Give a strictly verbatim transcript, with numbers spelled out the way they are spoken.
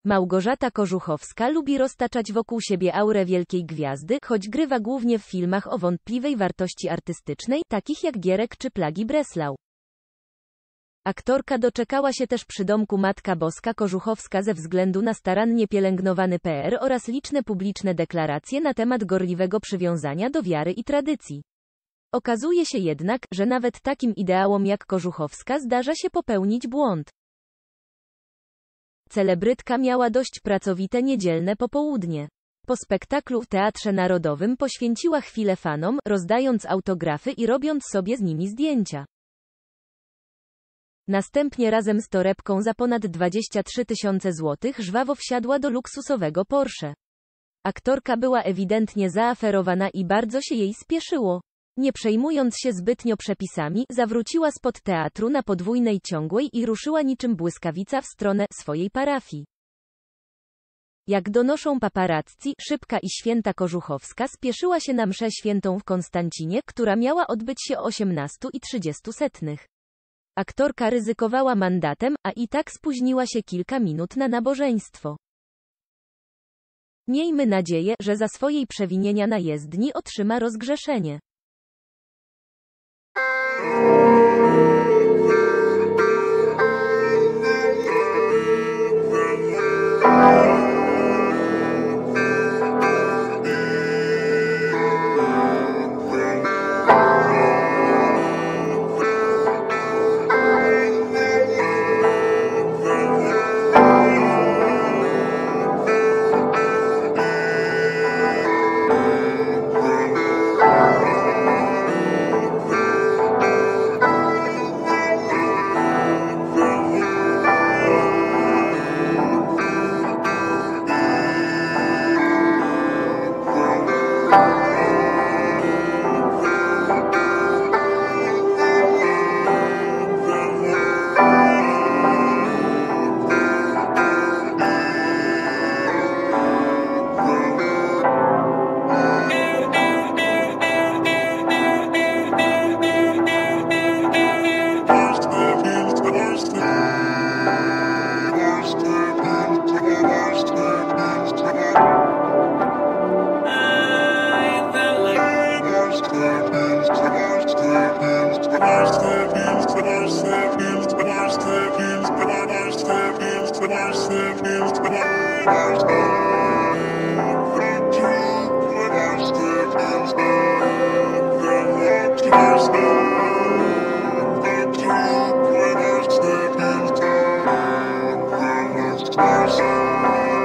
Małgorzata Kożuchowska lubi roztaczać wokół siebie aurę wielkiej gwiazdy, choć grywa głównie w filmach o wątpliwej wartości artystycznej, takich jak Gierek czy Plagi Breslau. Aktorka doczekała się też przydomku Matka Boska Kożuchowska ze względu na starannie pielęgnowany P R oraz liczne publiczne deklaracje na temat gorliwego przywiązania do wiary i tradycji. Okazuje się jednak, że nawet takim ideałom jak Kożuchowska zdarza się popełnić błąd. Celebrytka miała dość pracowite niedzielne popołudnie. Po spektaklu w Teatrze Narodowym poświęciła chwilę fanom, rozdając autografy i robiąc sobie z nimi zdjęcia. Następnie razem z torebką za ponad dwadzieścia trzy tysiące złotych żwawo wsiadła do luksusowego Porsche. Aktorka była ewidentnie zaaferowana i bardzo się jej spieszyło. Nie przejmując się zbytnio przepisami, zawróciła spod teatru na podwójnej ciągłej i ruszyła niczym błyskawica w stronę swojej parafii. Jak donoszą paparazzi, Szybka i Święta Kożuchowska spieszyła się na mszę świętą w Konstancinie, która miała odbyć się o osiemnasta trzydzieści. Aktorka ryzykowała mandatem, a i tak spóźniła się kilka minut na nabożeństwo. Miejmy nadzieję, że za swojej przewinienia na jezdni otrzyma rozgrzeszenie. Stars.